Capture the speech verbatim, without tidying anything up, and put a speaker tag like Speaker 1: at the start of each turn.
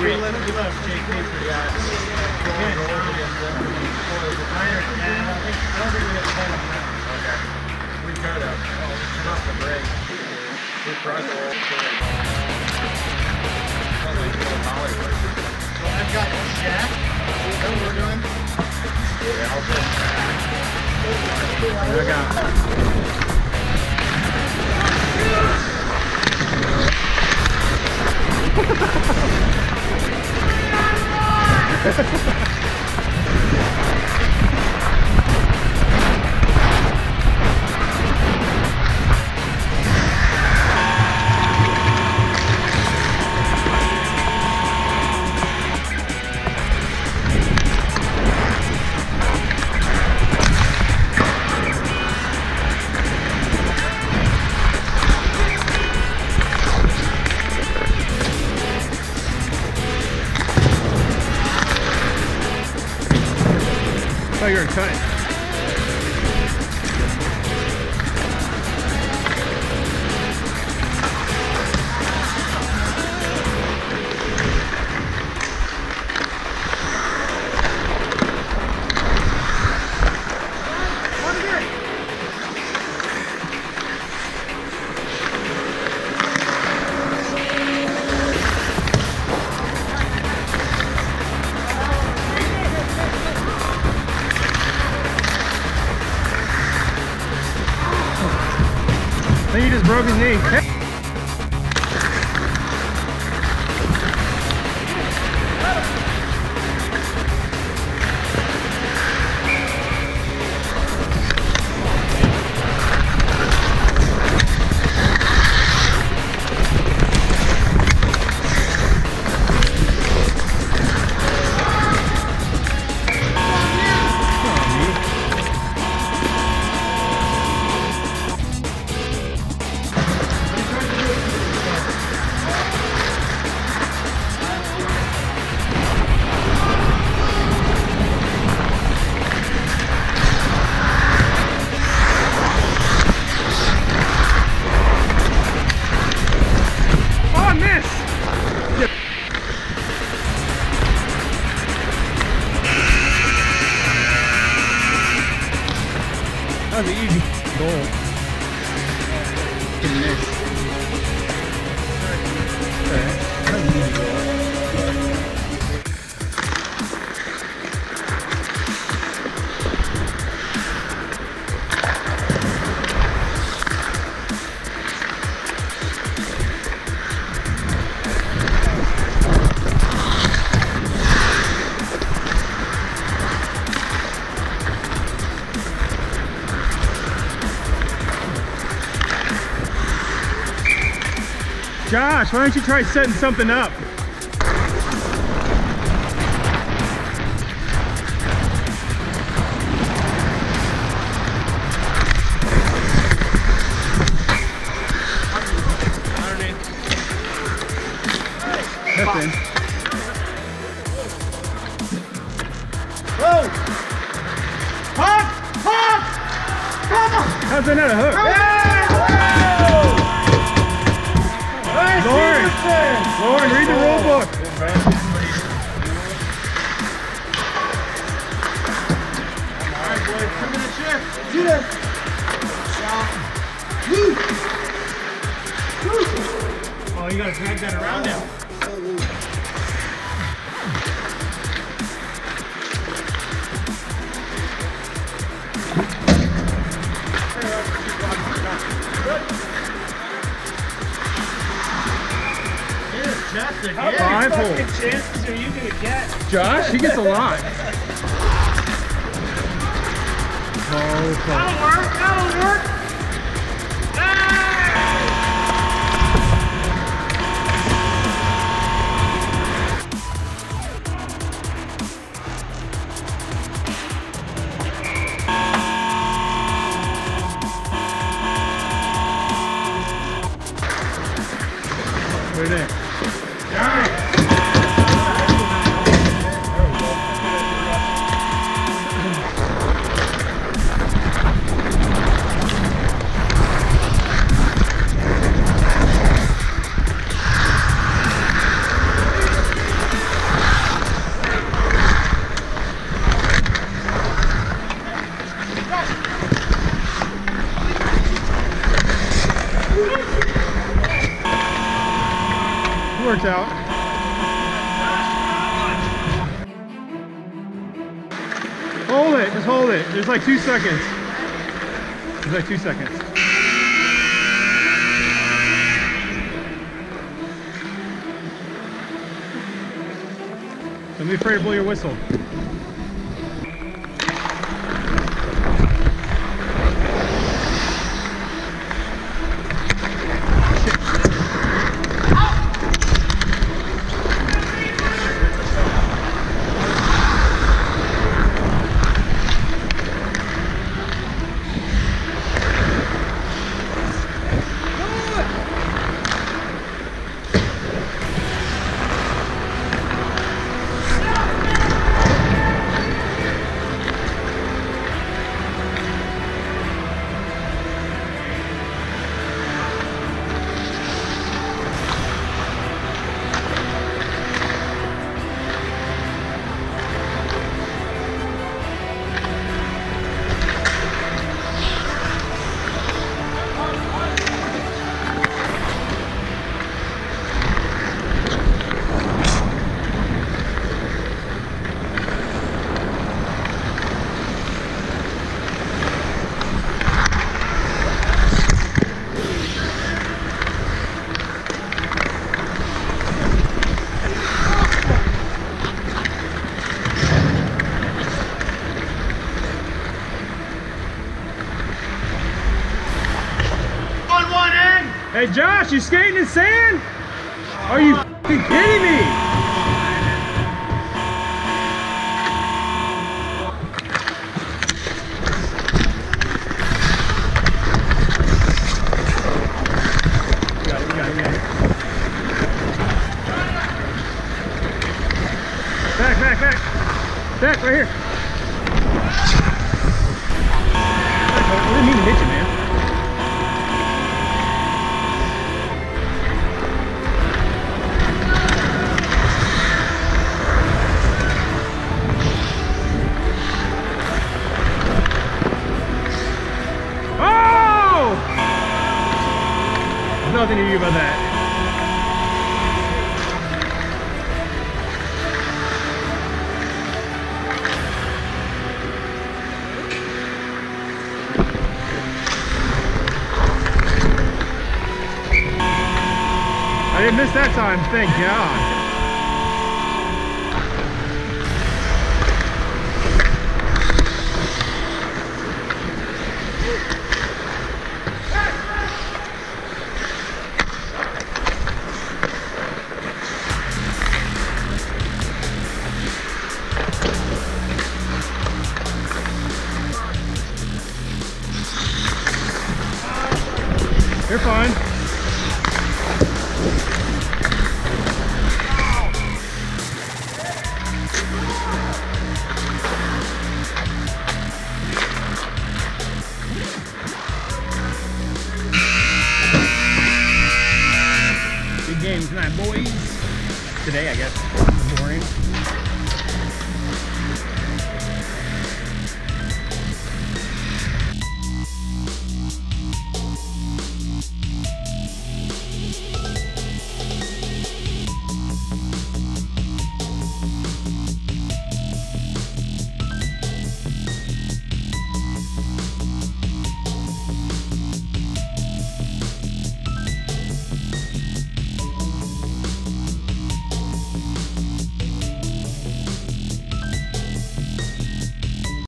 Speaker 1: three. You left J K for that. Again, I don't think we have ten on that. Okay. We could have. Oh, we turned off the brake. We pressed the whole thing. So I've got Jack. Is that what we're doing? Yeah, I'll take Jack. I got Oh, you're in cut. I think he just broke his knee. That was an easy goal. Didn't miss. Okay. That was an easy goal. Josh, why don't you try setting something up? That's in.
Speaker 2: Whoa! Pop! Pop! Come on!
Speaker 1: How's that not a hook?
Speaker 2: Yeah!
Speaker 1: Lauren, Lauren, read the rule book.
Speaker 2: All right, boys, two minute shift. Do this. Woo! Woo!
Speaker 1: Oh, you gotta drag that around now.
Speaker 2: How many fucking chances are you gonna get?
Speaker 1: Josh, he gets a lot. Oh,
Speaker 2: that'll work, that'll work.
Speaker 1: Right there. works out. Hold it, just hold it. There's like two seconds. There's like two seconds. Don't be afraid to blow your whistle. Hey Josh, you skating in sand? Are you f***ing kidding me? We got it, we got it, we got it. Back, back, back. Back, right here. I didn't mean to hit you, man. Nothing to you about that. I didn't miss that time, thank God. You're fine. Big game tonight, boys. Today, I guess.